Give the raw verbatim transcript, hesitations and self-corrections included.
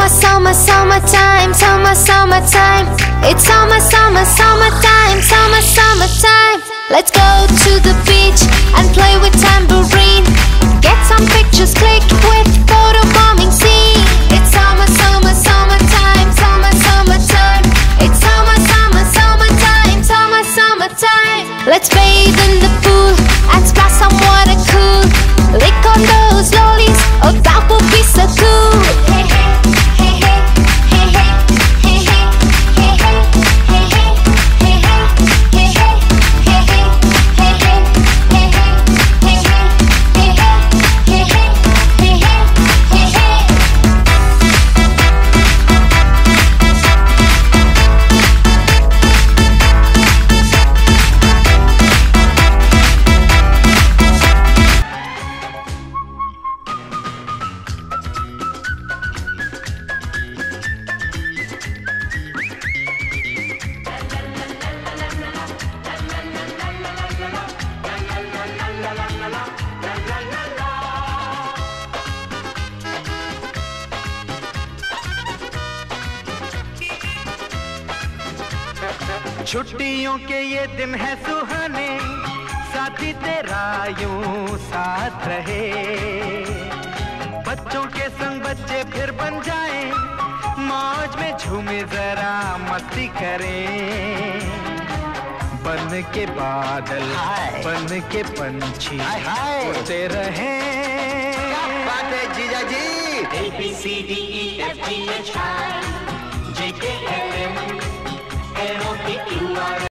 summer, summer, summertime, summer, summertime. It's summer, summer, summertime, summer, summertime. Let's go to the beach and play with tambourine. Get some pictures clicked with photo bombing scene. It's summer, summer, summertime, summer, summertime. It's summer, summer, summertime, summer, summertime. Let's bathe in the pool and splash some water cool. Lick on those lollies, oh that would be so cool. Hey, hey, hey, hey, hey, hey, hey, hey, hey, hey, hey, hey, hey, hey, छुट्टियों के ये दिन है सुहाने, साथी तेरा यूं साथ रहे। बच्चों के संग बच्चे फिर बन जाएं, मौज में झूमे जरा मस्ती करें। बन के बादल बन के पंछी उड़ते रहें। क्या बात है जीजा जी। A B C D E F G H I J K L M N O P Q R